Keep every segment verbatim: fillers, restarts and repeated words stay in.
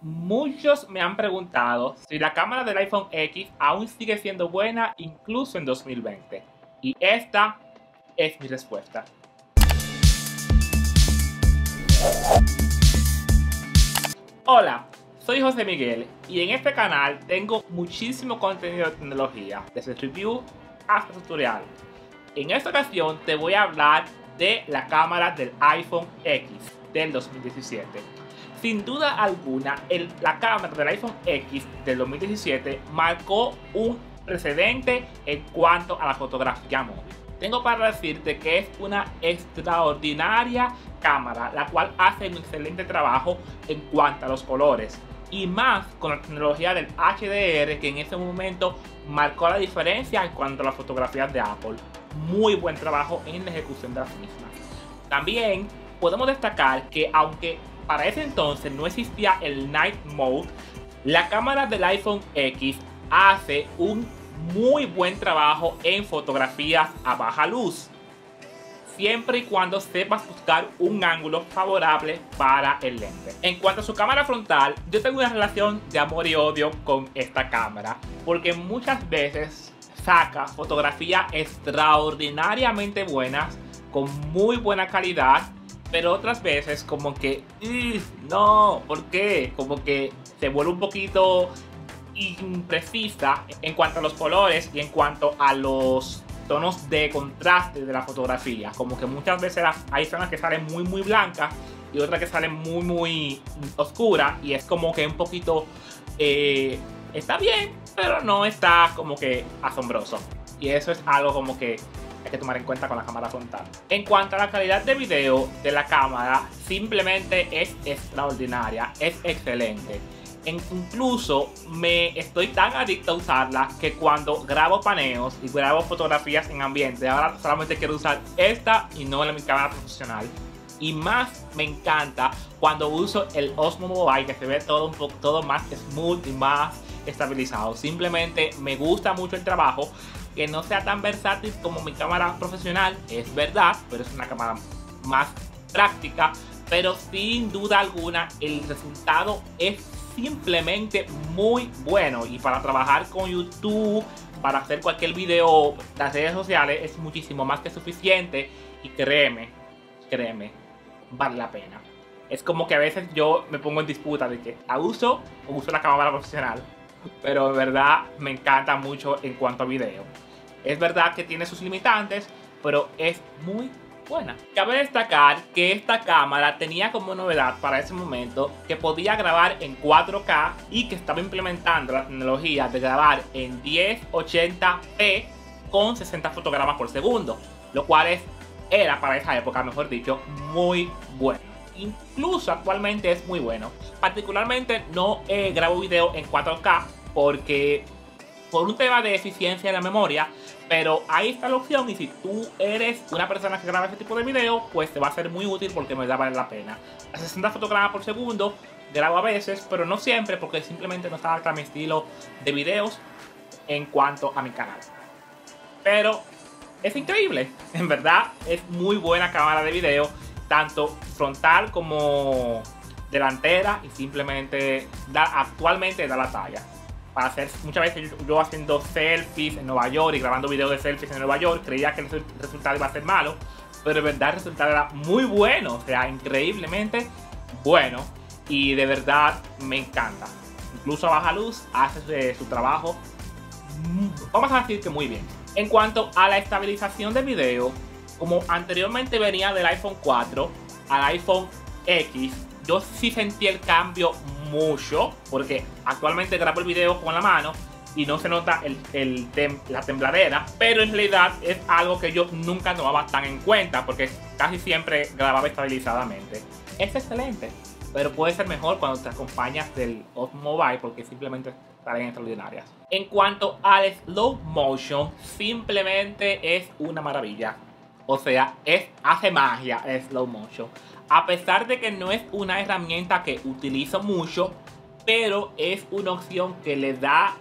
Muchos me han preguntado si la cámara del iPhone X aún sigue siendo buena incluso en dos mil veinte. Y esta es mi respuesta. Hola, soy José Miguel y en este canal tengo muchísimo contenido de tecnología, desde review hasta tutorial. En esta ocasión te voy a hablar de la cámara del iPhone X del dos mil diecisiete. Sin duda alguna, el, la cámara del iPhone X del dos mil diecisiete marcó un precedente en cuanto a la fotografía móvil. Tengo para decirte que es una extraordinaria cámara, la cual hace un excelente trabajo en cuanto a los colores. Y más con la tecnología del H D R, que en ese momento marcó la diferencia en cuanto a las fotografías de Apple. Muy buen trabajo en la ejecución de las mismas. También podemos destacar que aunque para ese entonces no existía el Night Mode, la cámara del iPhone X hace un muy buen trabajo en fotografías a baja luz, siempre y cuando sepas buscar un ángulo favorable para el lente. En cuanto a su cámara frontal, yo tengo una relación de amor y odio con esta cámara, porque muchas veces saca fotografías extraordinariamente buenas, con muy buena calidad, pero otras veces como que, no, ¿por qué? Como que se vuelve un poquito imprecisa en cuanto a los colores y en cuanto a los tonos de contraste de la fotografía. Como que muchas veces hay zonas que salen muy muy blancas y otras que salen muy muy oscuras, y es como que un poquito eh, está bien, pero no está como que asombroso, y eso es algo como que hay que tomar en cuenta con la cámara frontal. En cuanto a la calidad de video de la cámara, simplemente es extraordinaria, es excelente. Incluso me estoy tan adicto a usarla que cuando grabo paneos y grabo fotografías en ambiente, ahora solamente quiero usar esta y no la mi cámara profesional. Y más me encanta cuando uso el Osmo Mobile, que se ve todo un poco todo más smooth y más estabilizado. Simplemente me gusta mucho el trabajo, que no sea tan versátil como mi cámara profesional, es verdad, pero es una cámara más práctica. Pero sin duda alguna el resultado es simplemente muy bueno, y para trabajar con YouTube, para hacer cualquier video, las redes sociales, es muchísimo más que suficiente. Y créeme, créeme, vale la pena. Es como que a veces yo me pongo en disputa de que ¿la uso o uso la cámara profesional? Pero de verdad me encanta mucho en cuanto a video. Es verdad que tiene sus limitantes, pero es muy buena. Cabe destacar que esta cámara tenía como novedad para ese momento que podía grabar en cuatro K y que estaba implementando la tecnología de grabar en diez ochenta p con sesenta fotogramas por segundo, lo cual es, era para esa época, mejor dicho, muy bueno. Incluso actualmente es muy bueno. Particularmente no eh, grabo video en cuatro K porque por un tema de eficiencia de la memoria, pero ahí está la opción, y si tú eres una persona que graba ese tipo de video, pues te va a ser muy útil porque me da vale la pena. A sesenta fotogramas por segundo grabo a veces, pero no siempre, porque simplemente no se adapta a mi estilo de videos en cuanto a mi canal. Pero es increíble, en verdad es muy buena cámara de video, tanto frontal como delantera, y simplemente da, actualmente da la talla. Para hacer, muchas veces yo, yo haciendo selfies en Nueva York y grabando videos de selfies en Nueva York, creía que el resultado iba a ser malo, pero de verdad el resultado era muy bueno, o sea, increíblemente bueno, y de verdad me encanta. Incluso a baja luz hace su, su trabajo, vamos a decir que muy bien. En cuanto a la estabilización de video, como anteriormente venía del iPhone cuatro al iPhone X, yo sí sentí el cambio mucho, porque actualmente grabo el video con la mano y no se nota el, el tem, la tembladera, pero en realidad es algo que yo nunca tomaba tan en cuenta, porque casi siempre grababa estabilizadamente. Es excelente, pero puede ser mejor cuando te acompañas del Osmo Mobile, porque simplemente salen extraordinarias. En cuanto al slow motion, simplemente es una maravilla. O sea, es, hace magia el slow motion. A pesar de que no es una herramienta que utilizo mucho, pero es una opción que le da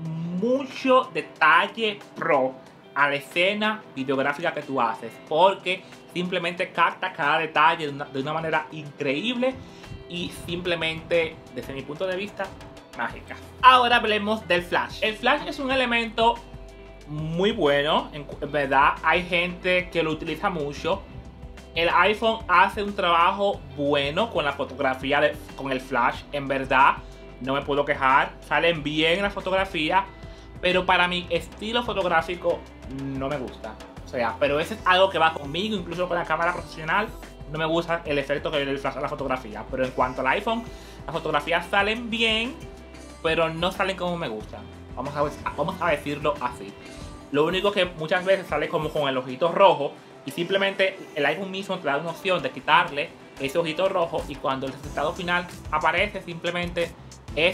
mucho detalle pro a la escena videográfica que tú haces, porque simplemente capta cada detalle de una, de una manera increíble y simplemente, desde mi punto de vista, mágica. Ahora hablemos del flash. El flash es un elemento muy bueno, en, en verdad hay gente que lo utiliza mucho. El iPhone hace un trabajo bueno con la fotografía, de, con el flash, en verdad no me puedo quejar, salen bien las fotografías, pero para mi estilo fotográfico no me gusta. O sea, pero eso es algo que va conmigo, incluso con la cámara profesional, no me gusta el efecto que le da el flash a la fotografía. Pero en cuanto al iPhone, las fotografías salen bien, pero no salen como me gustan. Vamos a, vamos a decirlo así. Lo único que muchas veces sale como con el ojito rojo, y simplemente el iPhone mismo te da una opción de quitarle ese ojito rojo, y cuando el resultado final aparece, simplemente es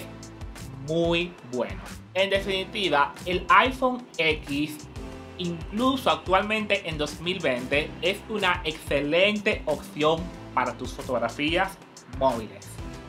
muy bueno. En definitiva, el iPhone X, incluso actualmente en dos mil veinte, es una excelente opción para tus fotografías móviles.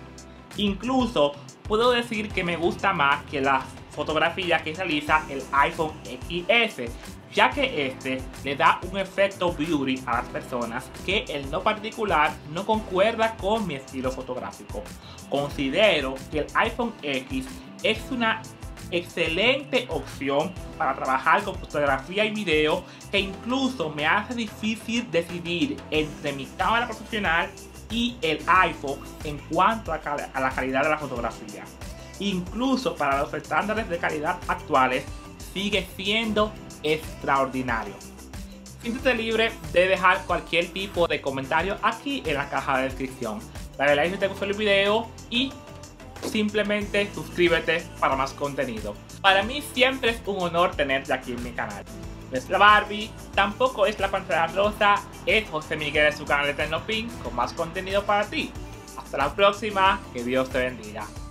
Incluso puedo decir que me gusta más que las fotografías que realiza el iPhone X S, ya que este le da un efecto beauty a las personas que en lo particular no concuerda con mi estilo fotográfico. Considero que el iPhone X es una excelente opción para trabajar con fotografía y video, que incluso me hace difícil decidir entre mi cámara profesional y el iPhone en cuanto a, a la calidad de la fotografía. Incluso para los estándares de calidad actuales sigue siendo extraordinario. Siéntete libre de dejar cualquier tipo de comentario aquí en la caja de descripción. Dale like si te gustó el video y simplemente suscríbete para más contenido. Para mí siempre es un honor tenerte aquí en mi canal. No es la Barbie, tampoco es la Pantera Rosa, es José Miguel de su canal de Tecnopin con más contenido para ti. Hasta la próxima, que Dios te bendiga.